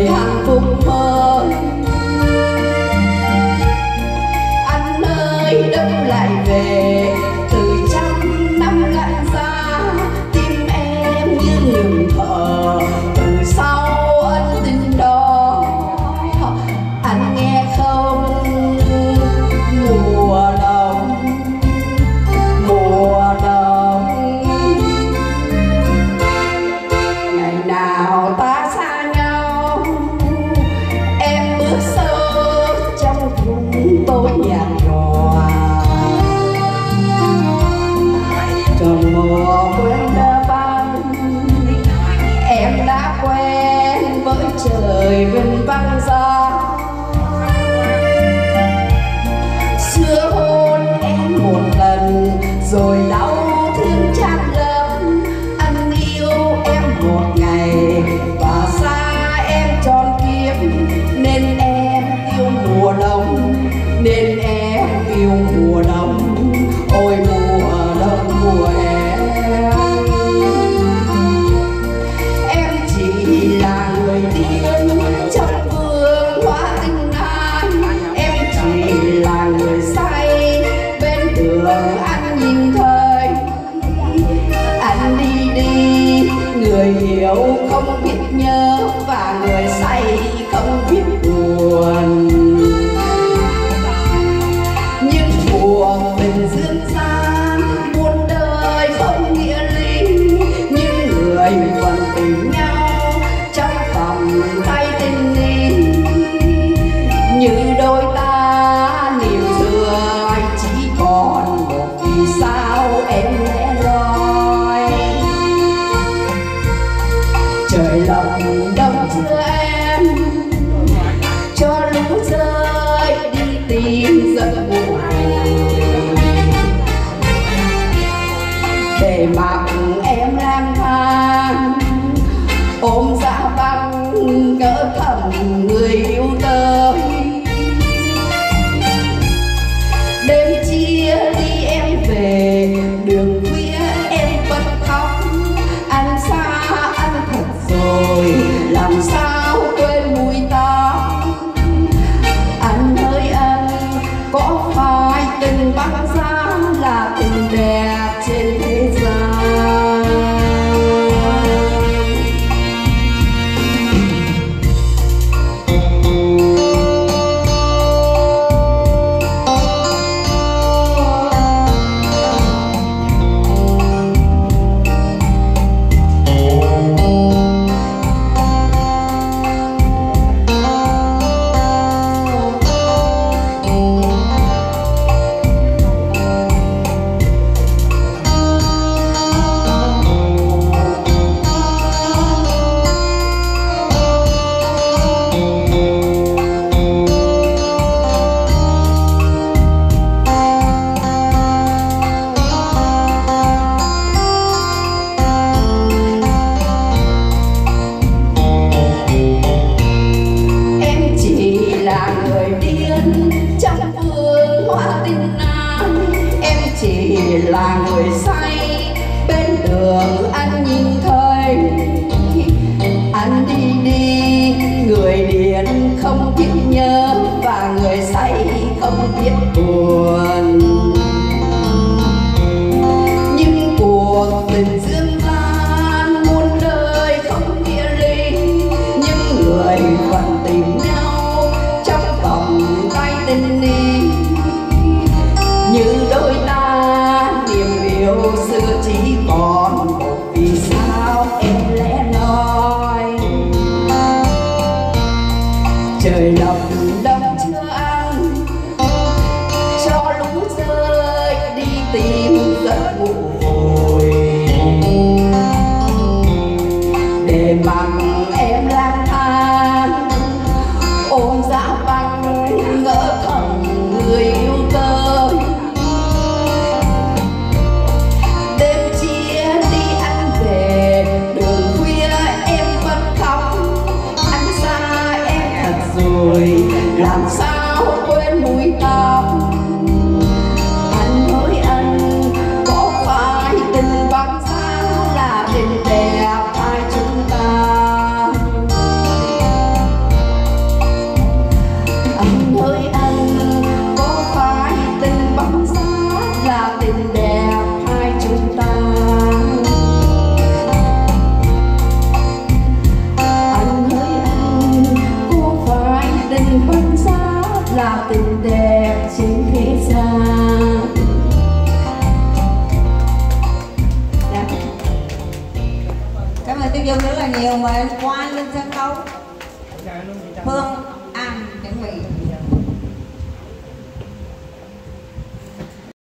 đời hạnh phúc mới. Anh ơi đâu lại về từ trăm năm lạnh xa, tim em như ngừng thở từ sau ân tình đó. Anh nghe không, mùa đông, mùa đông, ngày nào ta xa nhau, em bước sâu trong khung tối nhạt nhòa. Trong mùa quên đã băng, em đã quen với trời bên băng giá. Xưa hôn em một lần rồi đau thương tràn lẫn. Anh yêu em một ngày và xa em tròn kiếp, nên em yêu mùa đông, nên em yêu mùa đông. Ôi mùa đông mùa em chỉ là người điên trong vườn hoa tình ai. Em chỉ là người say bên đường anh nhìn thấy. Anh đi đi, người hiểu không biết nhớ và người say không biết buồn. Nhưng cuộc tình dương gian muôn đời không nghĩa lý, nhưng người vẫn tìm nhau trong vòng tay tình đi. Như đôi ta niềm xưa anh chỉ còn một, vì sao em lẻ loi. Trời lộng đông chưa em cho lũ rơi đi tìm giấc ngủ, để mặc em lang thang ôm giá băng ngỡ thầm người yêu tới. Đêm chia đi em về đường khuya em vẫn khóc. Anh xa anh thật rồi làm sao quên mùi tóc. Anh ơi anh, có phải tình băng giá là tình đẹp trên thế gian? Chỉ là người say bên đường anh nhìn thấy. Anh đi đi, người điên không biết nhớ và người say không biết buồn. Nhưng cuộc tình dương gian muôn đời không nghĩa lý, nhưng người vẫn tìm nhau trong vòng tay tình đi. Như đôi ta niềm yêu xưa chỉ còn một, vì sao em lẻ loi. Trời lộng đông chưa ăn cho lũ rơi đi tìm giấc ngủ vội, để mặc em lang thang ôm giá băng ngỡ thầm người yêu tới. Đêm chia đi anh về đường khuya em vẫn khóc. Anh xa em thật rồi làm sao quên mùi tóc. Anh ơi anh, có phải tình băng giá là tình đẹp hai chúng ta? là tình đẹp trên thế gian. Cảm ơn Tiêu Dung rất là nhiều, mời anh Quang lên sân khấu. Phương